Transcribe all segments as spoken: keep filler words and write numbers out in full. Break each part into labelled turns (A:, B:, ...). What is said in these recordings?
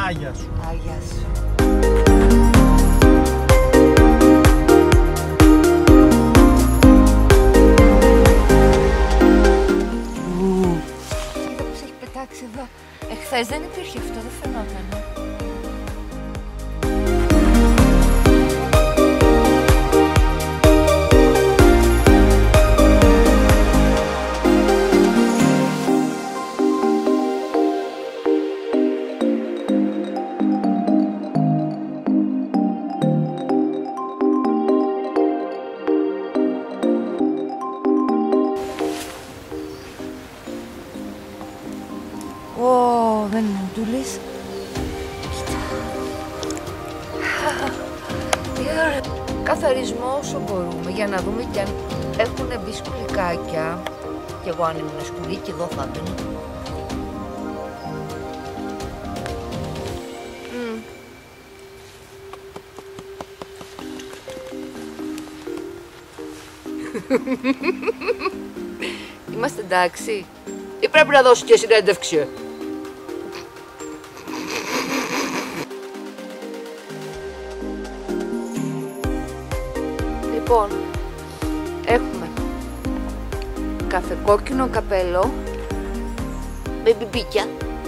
A: Άγια σου.
B: Άγια σου. Κοίτα πως έχει πετάξει εδώ. Εχθές δεν υπήρχε αυτό, δεν φαινόταν. Ω, δεν είναι edulis. Κοίτα. Τι ωραία. Καθαρισμό όσο μπορούμε για να δούμε κι αν έχουν μπει σκουλικάκια. Κι εγώ αν ήμουν σκουλίκι εδώ θα έμπαινα. Mm. Είμαστε εντάξει. Ή πρέπει να δώσω και συνέντευξη. Λοιπόν, έχουμε καφεκόκκινο καπέλο με μπιμπίκια,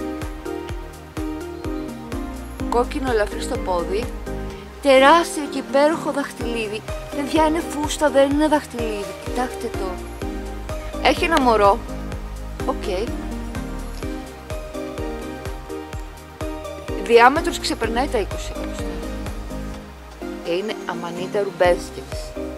B: κόκκινο ελαφρύ στο πόδι, τεράστιο και υπέροχο δαχτυλίδι. Παιδιά, είναι φούστα, δεν είναι δαχτυλίδι. Κοιτάξτε το. Έχει ένα μωρό. Οκ. Okay. Διάμετρος ξεπερνάει τα είκοσι εκατοστά. Και είναι Amanita Rubescens.